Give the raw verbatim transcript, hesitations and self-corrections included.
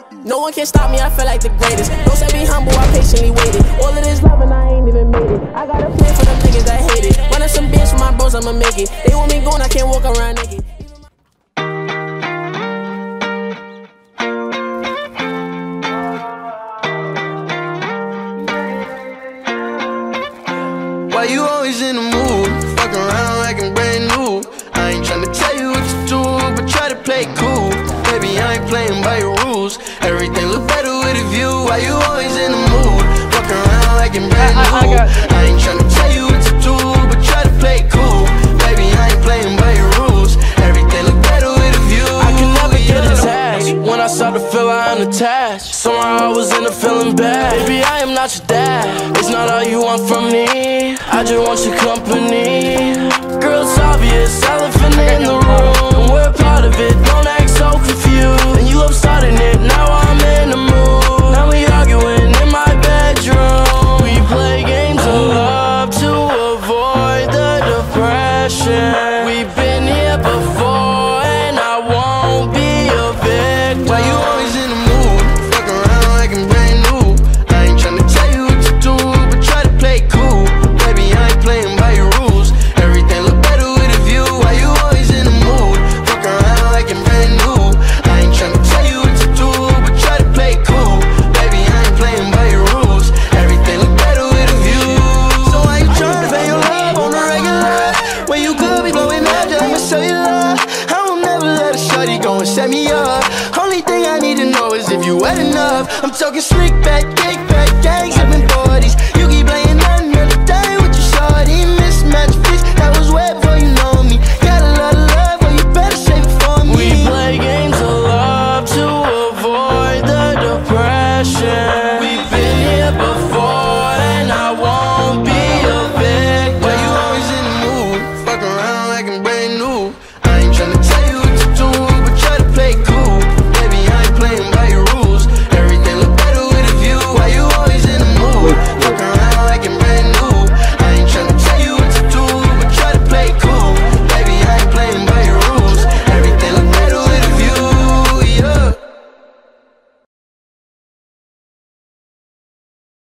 No one can stop me, I feel like the greatest. Don't say be humble, I patiently waited. All of this love and I ain't even made it. I got a plan for them niggas that hate it. Running some bands for my bros, I'ma make it. They want me gone, I can't walk around naked. Why you always in the mood? Fuck around like I'm brand new. I ain't tryna tell you what to do, but try to play cool. Baby, I ain't playing by your rules. Everything look better with a view. Why you always in the mood? Fuck around like I'm brand new. I, I, I ain't tryna tell you what to do, but try to play cool. Baby, I ain't playing by your rules. Everything look better with a view. I can never get attached. When I start to feel I'm attached, somehow I was in a feeling bad. Baby, I am not your dad. It's not all you want from me. I just want your company. Girl, it's obvious, elephant in the room. We're part of it, don't act so confused. And you love starting it, now I'm in the mood. Now we arguing in my bedroom. We play games of love to avoid the depression. We've been here before and I won't be a victim. Why you always in the mood? Fuck around like I'm brand new. I ain't tryna tell you what to do, but try to play cool. Baby, I ain't playing by your rules. Everything look better with a view. Why you always in the mood? Fuck around like I'm brand new. I ain't tryna tell you what to do, but try to play cool. Baby, I ain't playing by your rules. Everything look better with a view. So why you tryna pay your love on the regular? When you could be blowing up just my cellular. I will never let a shawty go and set me up. Only thing I need to know is if you wet enough. I'm talking slick back, kick back, gangs.